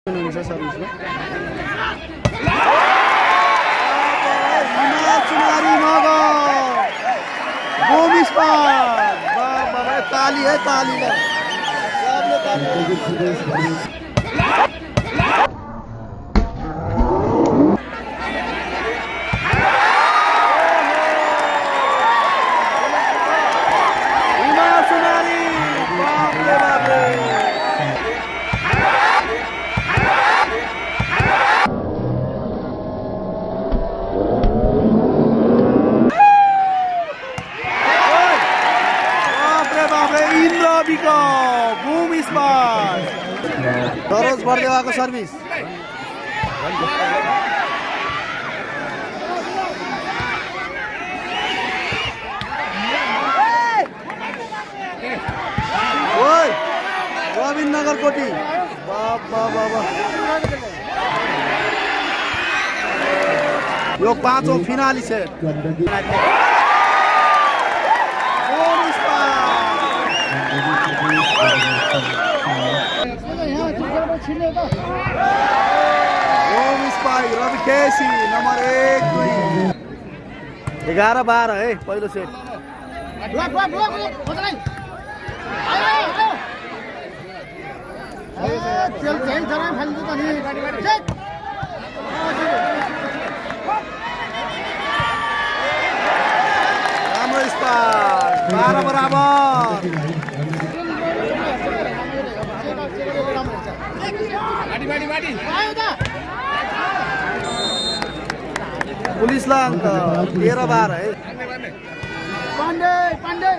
ताली है ताली है दरोज बर्देवाको सर्भिस ओइ रविन नगरकोटी बाबा बाबा यो पाँचौं finale set Ravi KC number 1 2 11-12 है पहिलो सेट राम्रो स्पाइक 12 बराबर पुलिस ला अंक 13-12 है पांडे पांडे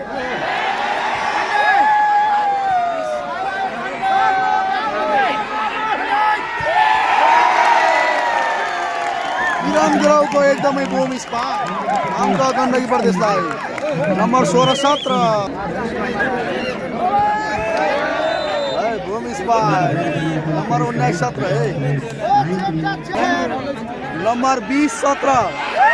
गिराउ को एकदमै बोम स्पाइक अंक गण्डकी प्रदेशलाई नम्बर 16-17 बोम स्पाइक नम्बर 19-17 है नंबर 20-17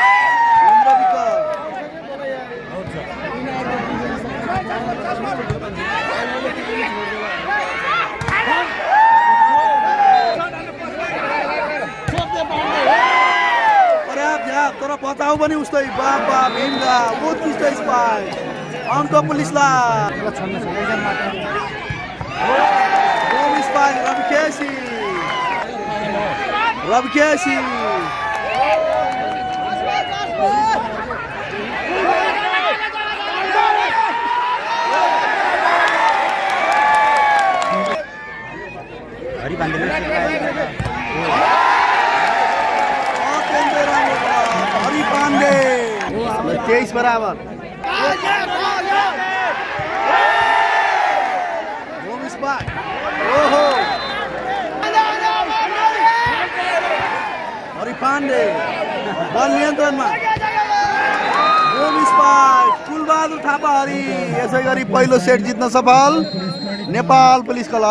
पर्याप्त तर बताऊ पनि उस्तै बाबा भिन्दा उत्कृष्ट स्पाइक अंक पुलिसला बोम स्पाइक रवि केसी हरि पांडे 23 बराबर बोम स्पाइक ओहो हरि पांडे बल नियन्त्रणमा बोम स्पाइक कुलबहादुर थापा हरि यसै गरी पहिलो सेट जित्न सफल नेपाल पुलिस क्लब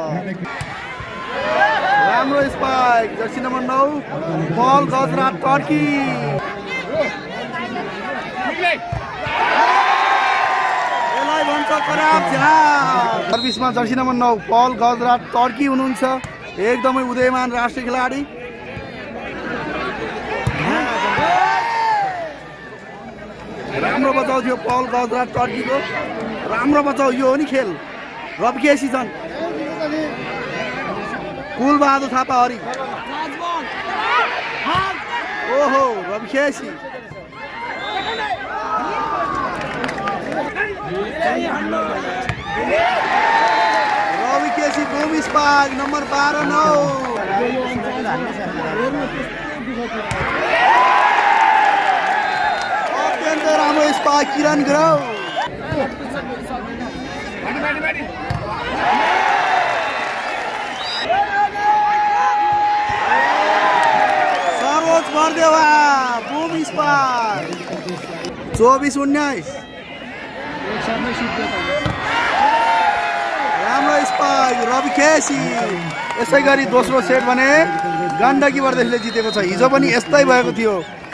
राम्रो स्पाइक जर्सी नम्बर 9 बल गजराट टर्की यसलाई भन्छ खराब झ्याप सर्भिसमा जर्सी नम्बर 9 पल गजराट टर्की हुनुहुन्छ एकदमै उदयमान राष्ट्रिय खेलाडी राम्रो बचाउ थियो पल गजराट टर्कीको राम्रो बचाउ यो हो नि खेल रवि केसी छन् कुलबहादुर थापा हरि ओहो Ravi KC Ravi KC boom spike number 12-9 अत्यन्तै राम्रो स्पाइक किरण गुरु सरोज बर्देवा बोम स्पाइक 24-19 राम्रो स्पाइक रवि केसी यसै गरी दोस्रो सेट भने गण्डकी प्रदेशले जितेको छ हिजो पनि यस्तै भएको थियो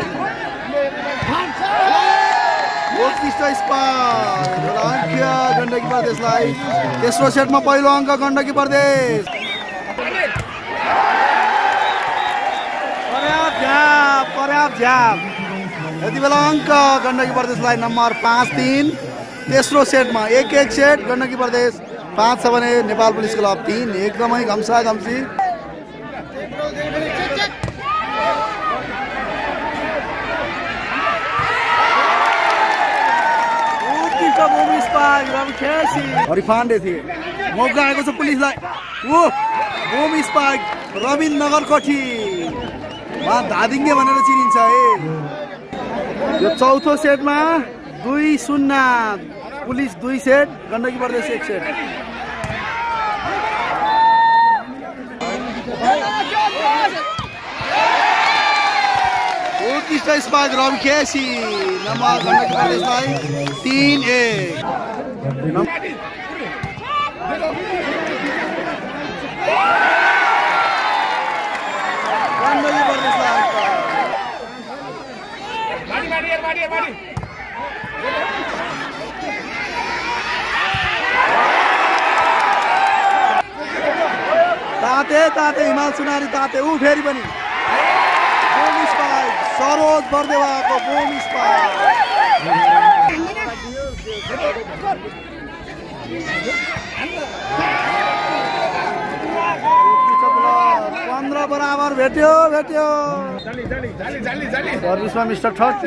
उत्कृष्ट स्पाइक गण्डकी प्रदेशलाई तेस्रो सेटमा पहिलो अङ्क गण्डकी प्रदेश झ्याप यति बेला अङ्क गण्डकी प्रदेशलाई नम्बर 5-3 तेस्रो सेटमा 1-1 सेट गण्डकी प्रदेश 5 छ भने नेपाल पुलिस क्लब 3 एकदमै घम्सा घम्सी फान्डे थिए मौका आएको छ पुलिसलाई होम स्पाइक रविन नगरकोठी धादिङ्गे भनेर चिनिन्छ है यो चौथो सेटमा 2-0 पुलिस 2 सेट गण्डकी प्रदेश 1 सेट उत्कृष्ट स्पाइक रवि केसी नम्बर गण्डकी प्रदेशलाई 3-1 ताते हिमाल सुनारी ताते फेरि पनि बोम स्पाइक सरोज बर्देवाको बोम स्पाइक 15 बराबर भेट्यो सर्भिसमा मिस्टर 30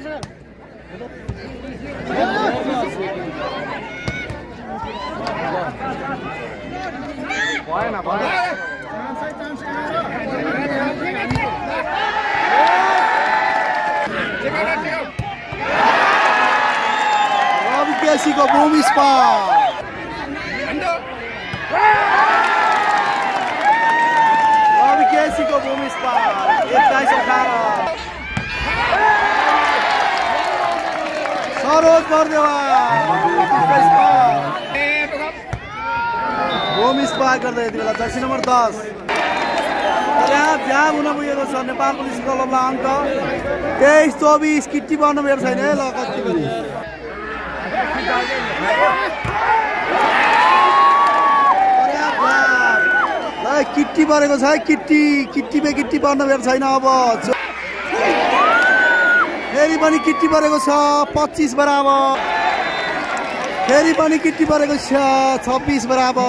रवि केसीको बोम स्पाइक केसीको boom spike 21-18 Saroj Bardewa boom spike गर्दै यति बेला जर्सी नम्बर 10 झ्याप हुन पुगेको छ नेपाल पुलिस क्लबलाई अङ्क 23-24 किट्टी पर्न मेरो छैन है ल कति पनि किट्टी परेको छ है किट्टी पर्न बेर छैन अब फेरि पनि किट्टी परेको छ 25 बराबर फेरि पनि किट्टी परेको छ 26 बराबर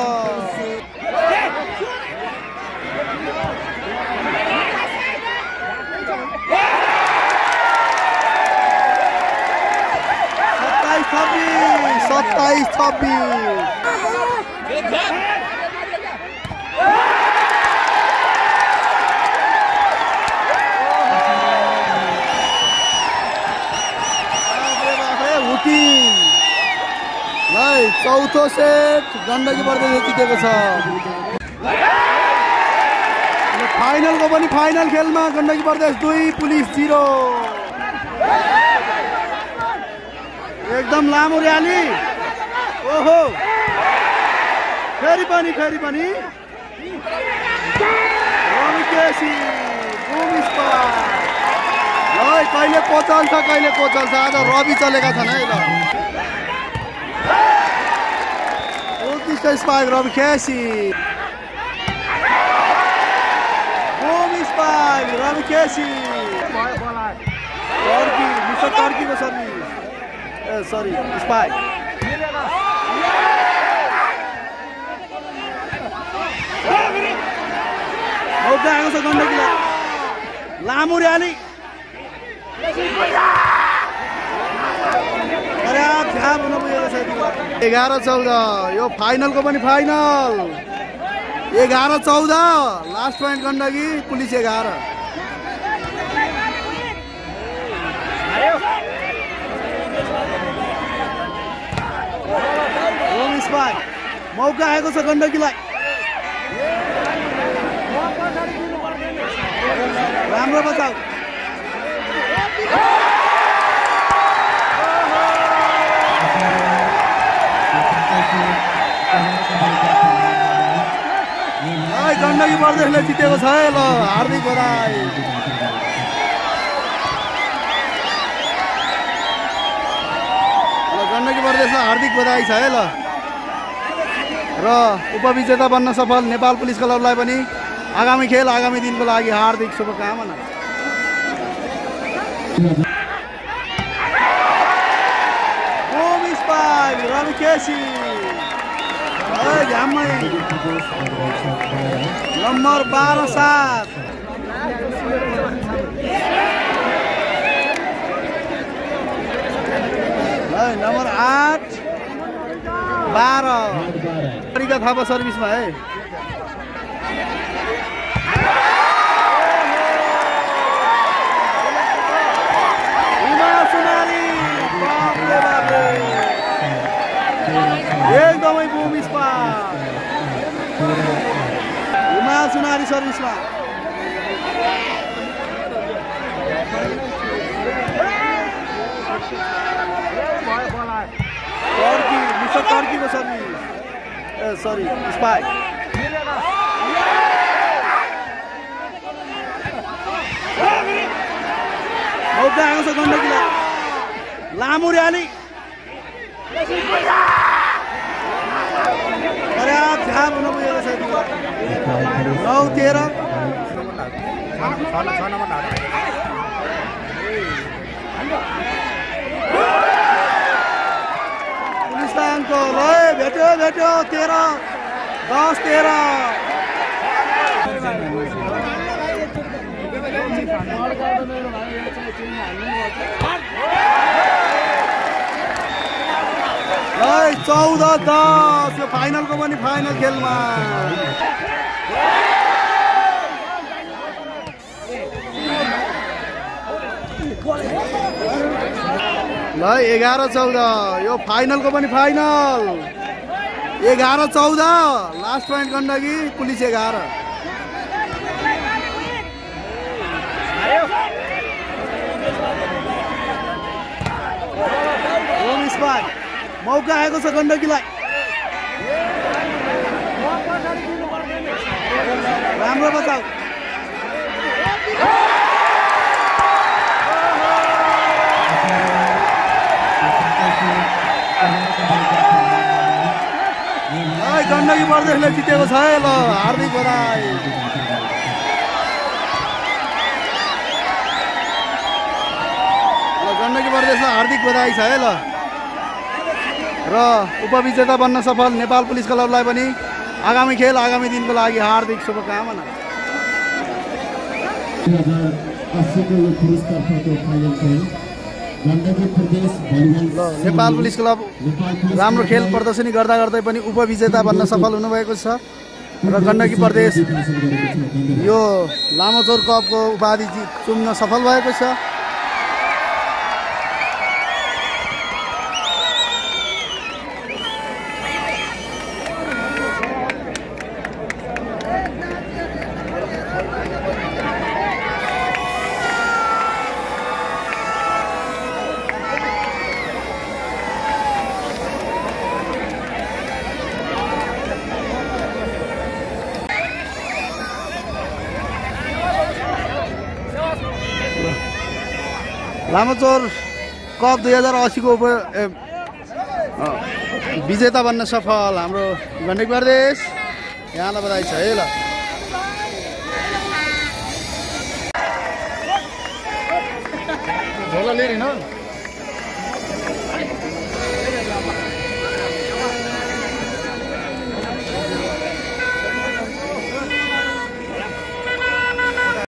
सत्ताइस 26 चौथो सेट गण्डकी प्रदेश जितेको छ फाइनलको पनि फाइनल खेलमा गण्डकी प्रदेश 2 पुलिस 0 एकदम लामो र्याली ओहो फेरि पनि रवि केसी बोम स्पाइक कहिले को चल्छ आज रवि चलेका छन् है ल spike Ravi KC boom spike Ravi KC Turkey mister टर्कीको सर्भिस सरी स्पाइक मौका आएको छ गण्डकीलाई लामो र्याली 11-14 यो फाइनलको पनि final 11-14 last point Gandaki police 11 boom spike मौका आएको छ गण्डकीलाई राम्रो बचाउ गण्डकी प्रदेशले जितेको छ है ल हार्दिक बधाई गण्डकी प्रदेशलाई हार्दिक बधाई छ है ल र उपविजेता बन्न सफल नेपाल पुलिस क्लबलाई पनि आगामी खेल आगामी दिनको लागि हार्दिक शुभकामना। Boom spike, Ravi Keshi. झ्याम्मै नम्बर 12-7 नम्बर 8-12 तरिका थापा सर्भिसमा है एकदमै बुम स्पाइक हिमाल सुनारी सर्भिसमा टर्की मिस्टर टर्कीको सर्भिस सरी स्पाइक मौका आएको छ गण्डकीलाई लामो र्याली पर्याप्त झाप हुन पुगेको छ 9-13 पुलिसलाई अङ्क भेट्यो 13-10-13 14-10 यो फाइनलको पनि फाइनल खेलमा ल 11-14 यो फाइनलको पनि final 11-14 last point Gandaki police 11 home spike मौका आएको छ गण्डकीलाई राम्रो बचाउ गण्डकी प्रदेशले जितेको छ है ल हार्दिक बधाई गण्डकी प्रदेशलाई हार्दिक बधाई छ है ल र उपविजेता बन्न सफल नेपाल पुलिस क्लबलाई पनि आगामी खेल आगामी दिनको लागि हार्दिक शुभकामना नेपाल पुलिस क्लब राम्रो खेल प्रदर्शनी गर्दा गर्दै पनि उपविजेता बन्न सफल हुनुभएको छ र गण्डकी प्रदेश यो लामोचौर कपको उपाधि चुम्न सफल भएको छ लामोचौर कप 2080 को विजेता बन्न सफल हाम्रो गण्डकी प्रदेश यहाँलाई बधाई छ है ल झोला लिएर न